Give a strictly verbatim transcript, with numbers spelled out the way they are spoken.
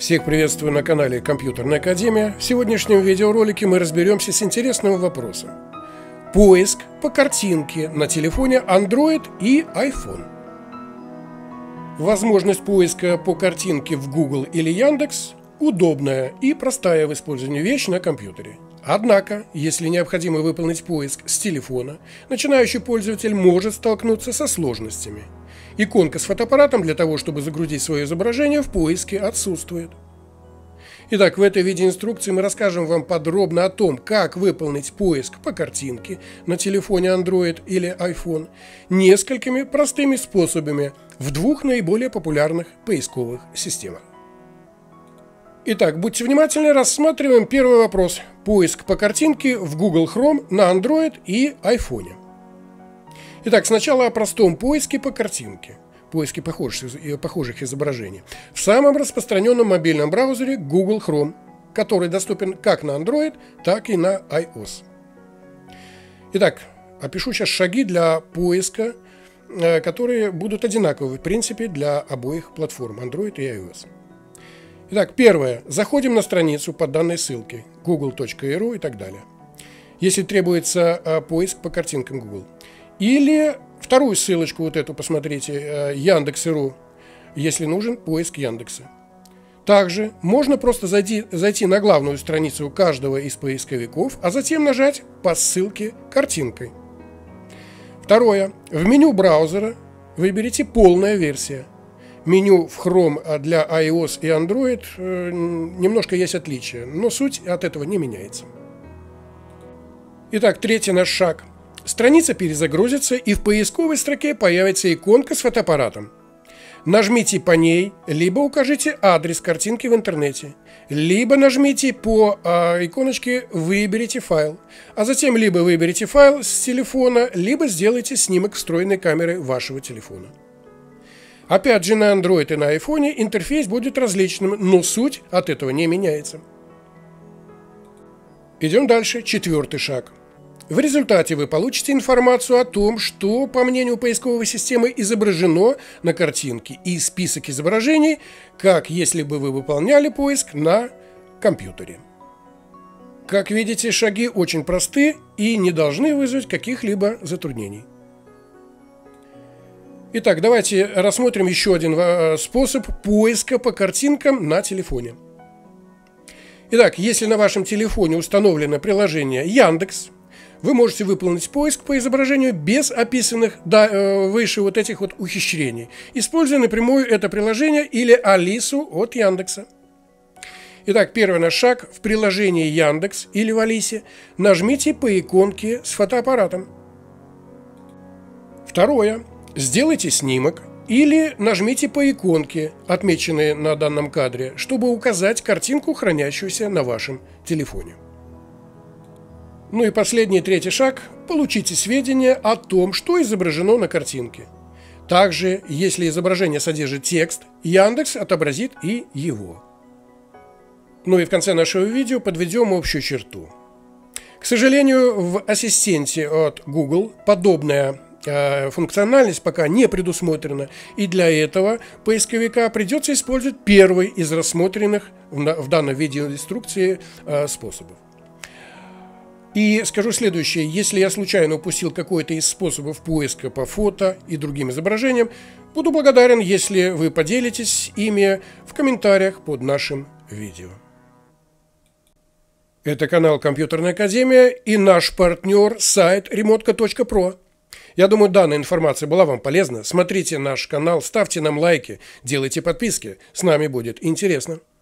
Всех приветствую на канале Компьютерная Академия. В сегодняшнем видеоролике мы разберемся с интересным вопросом. Поиск по картинке на телефоне Android и iPhone. Возможность поиска по картинке в Google или Яндекс удобная и простая в использовании вещь на компьютере. Однако, если необходимо выполнить поиск с телефона, начинающий пользователь может столкнуться со сложностями. Иконка с фотоаппаратом для того, чтобы загрузить свое изображение, в поиске отсутствует. Итак, в этой видеоинструкции мы расскажем вам подробно о том, как выполнить поиск по картинке на телефоне Android или iPhone несколькими простыми способами в двух наиболее популярных поисковых системах. Итак, будьте внимательны, рассматриваем первый вопрос. Поиск по картинке в Google Chrome на Android и iPhone. Итак, сначала о простом поиске по картинке, поиске похожих, похожих изображений, в самом распространенном мобильном браузере Google Chrome, который доступен как на Android, так и на iOS. Итак, опишу сейчас шаги для поиска, которые будут одинаковы в принципе для обоих платформ Android и iOS. Итак, первое. Заходим на страницу по данной ссылке google точка и ру и так далее, если требуется поиск по картинкам Google. Или вторую ссылочку, вот эту, посмотрите, Яндекс точка ру, если нужен поиск Яндекса. Также можно просто зайти, зайти на главную страницу каждого из поисковиков, а затем нажать по ссылке картинкой. Второе. В меню браузера выберите полная версия. Меню в Chrome для iOS и Android немножко есть отличия, но суть от этого не меняется. Итак, третий наш шаг. Страница перезагрузится, и в поисковой строке появится иконка с фотоаппаратом. Нажмите по ней, либо укажите адрес картинки в интернете, либо нажмите по э, иконочке «Выберите файл», а затем либо выберите файл с телефона, либо сделайте снимок встроенной камеры вашего телефона. Опять же, на Android и на iPhone интерфейс будет различным, но суть от этого не меняется. Идем дальше. Четвертый шаг. В результате вы получите информацию о том, что, по мнению поисковой системы, изображено на картинке, и список изображений, как если бы вы выполняли поиск на компьютере. Как видите, шаги очень просты и не должны вызвать каких-либо затруднений. Итак, давайте рассмотрим еще один способ поиска по картинкам на телефоне. Итак, если на вашем телефоне установлено приложение Яндекс, вы можете выполнить поиск по изображению без описанных да, выше вот этих вот ухищрений, используя напрямую это приложение или Алису от Яндекса. Итак, первый наш шаг. В приложении Яндекс или в Алисе нажмите по иконке с фотоаппаратом. Второе. Сделайте снимок или нажмите по иконке, отмеченной на данном кадре, чтобы указать картинку, хранящуюся на вашем телефоне. Ну и последний, третий шаг. Получите сведения о том, что изображено на картинке. Также, если изображение содержит текст, Яндекс отобразит и его. Ну и в конце нашего видео подведем общую черту. К сожалению, в ассистенте от Google подобная э, функциональность пока не предусмотрена, и для этого поисковика придется использовать первый из рассмотренных в, в данной видеоинструкции э, способов. И скажу следующее: если я случайно упустил какой-то из способов поиска по фото и другим изображениям, буду благодарен, если вы поделитесь ими в комментариях под нашим видео. Это канал Компьютерная Академия и наш партнер сайт ремонтка точка про. Я думаю, данная информация была вам полезна. Смотрите наш канал, ставьте нам лайки, делайте подписки. С нами будет интересно.